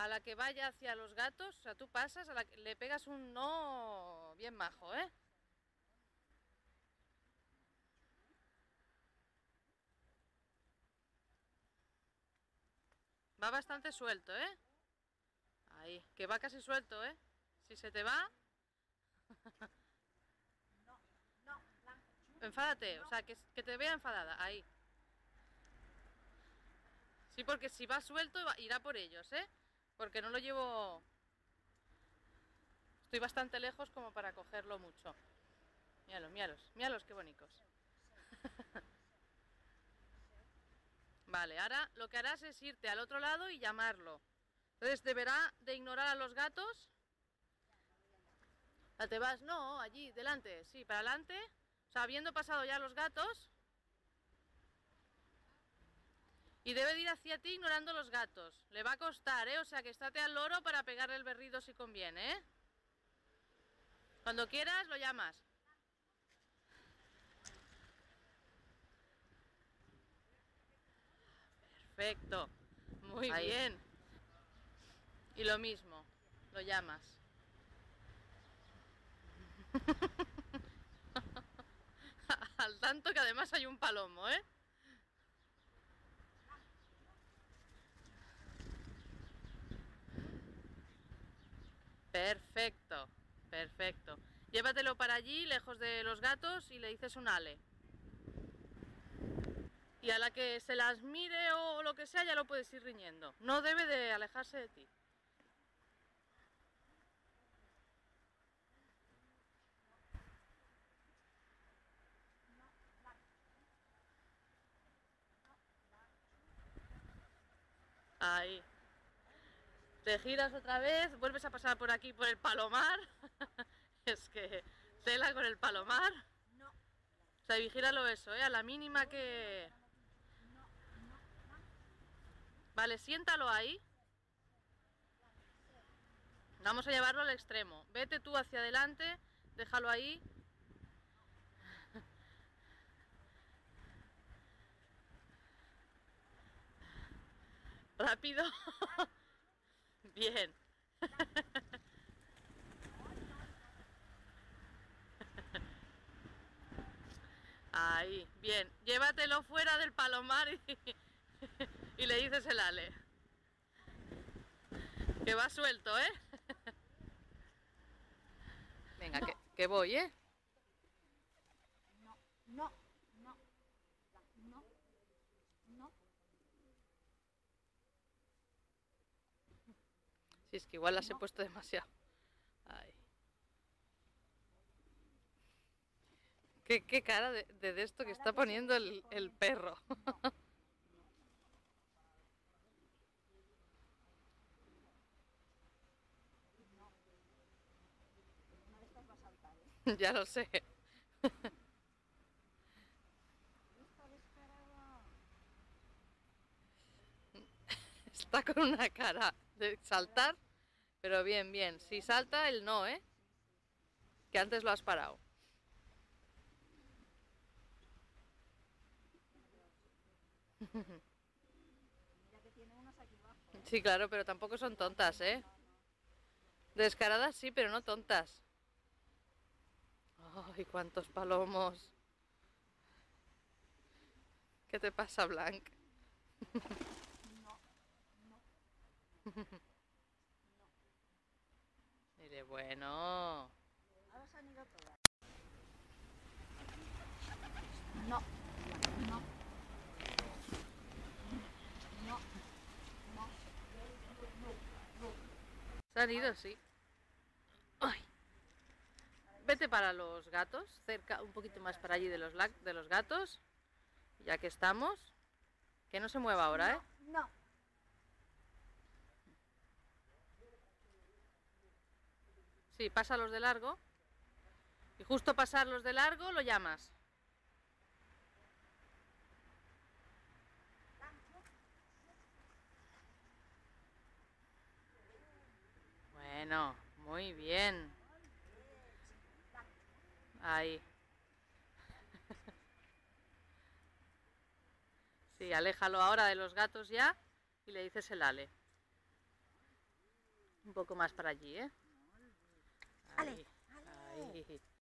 a la que vaya hacia los gatos, o sea, tú pasas, le pegas un no bien majo, ¿eh? Va bastante suelto, ¿eh? Ahí, que va casi suelto, ¿eh? Si se te va... Enfádate, o sea, que te vea enfadada, ahí. Sí, porque si va suelto irá por ellos, ¿eh? Porque no lo llevo... Estoy bastante lejos como para cogerlo mucho. Míralos, míralos, míralos qué bonitos. Vale, ahora lo que harás es irte al otro lado y llamarlo. Entonces deberá de ignorar a los gatos. ¿Te vas? No, allí, delante, sí, para adelante. O sea, habiendo pasado ya los gatos. Y debe de ir hacia ti ignorando los gatos. Le va a costar, ¿eh? O sea, que estate al loro para pegarle el berrido si conviene, ¿eh? Cuando quieras, lo llamas. Perfecto. Muy Ahí. bien. Y lo mismo, lo llamas. Al tanto que además hay un palomo, ¿eh? Perfecto, perfecto. Llévatelo para allí, lejos de los gatos, y le dices un ale. Y a la que se las mire o lo que sea, ya lo puedes ir riñendo. No debe de alejarse de ti. Ahí. Te giras otra vez, vuelves a pasar por aquí por el palomar. Es que tela con el palomar. O sea, vigílalo eso, ¿eh? A la mínima que... Vale, siéntalo ahí. Vamos a llevarlo al extremo. Vete tú hacia adelante, déjalo ahí. Rápido. Bien. Ahí, bien. Llévatelo fuera del palomar y le dices el ale. Que va suelto, ¿eh? Venga, No. que voy, ¿eh? No, no, no, no, no. Si es que igual las he puesto demasiado. Ahí. Qué cara de esto que está poniendo el perro. Una de estas va a saltar, ¿eh? Ya lo sé. Esta descarada. Está con una cara de saltar, pero bien, bien. Si salta, el no, ¿eh? Que antes lo has parado. Mira que tiene unas aquí abajo, ¿eh? Sí, claro, pero tampoco son tontas, ¿eh? Descaradas sí, pero no tontas. ¡Ay, cuántos palomos! ¿Qué te pasa, Blanc? No, no, no. Mire, bueno. Ahora se han ido todas. No, no, no, no, Se han ido, sí. ¡Ay! Vete para los gatos, cerca, un poquito más para allí de los gatos. Ya que estamos. Que no se mueva ahora, ¿eh? no. Sí, pasa los de largo. Y justo pasar los de largo lo llamas. Bueno, muy bien. Ahí. Sí, aléjalo ahora de los gatos ya y le dices el ale. Un poco más para allí, ¿eh? Ale, Ahí, ahí.